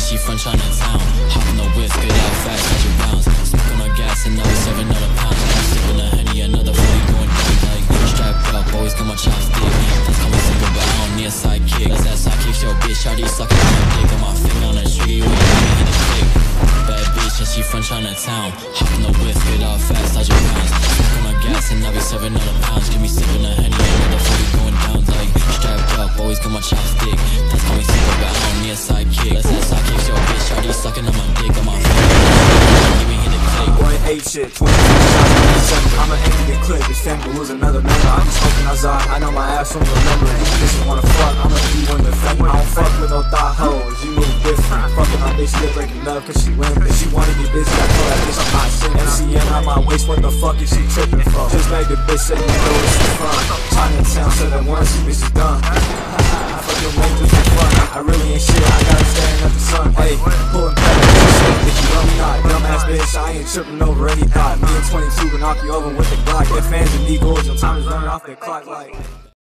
she from Chinatown. Hop in the whip, spit out fast, 100 rounds. Smoke on her gas, another 7 other pounds. I'm sipping a Henny, another 40 going down. Like, strapped up, always got my chopstick. That's call me simple, but I don't need a sidekick. That's that sidekick, yo, bitch, shawty sucking on my dick. Got my finger on the trigger, we hit a click. Bad bitch, and she from Chinatown. Hop in the whip, spit out fast, 100 rounds. Smoke on her gas, another 7 other pounds. Give me sipping a Henny, another 40 going down. Like, strapped up, always got my chopstick. That's call me simple, but I don't need a sidekick. That's that sidekick, yo, bitch, shawty sucking on my dick. Got my finger on the trigger, give me hit a click. Boy, 8 shit, 22december. I'ma aim to get clipped. This family lose another member. I'm just hoping I know my ass won't remember. These bitches wanna fuck, I'ma be one defender. I don't fuck with no thought hoes, you move different. Fucking my bitch, still breaking up cause she limp. If she wanna get busy, I told that bitch I'm not sitting. MCM on my waist, what the fuck is she tripping for? Just make the bitch say you know where she from. Chinatown said that once, she bitch is done. Fucking wait just for fun. I really ain't shit, I gotta staring at the sun. Hey, pulling pepper, shit, if you love me not. Dumbass bitch, I ain't tripping over any thought. Me and 22 can knock you over with the Glock. If fans and eagles, your time is running off the clock like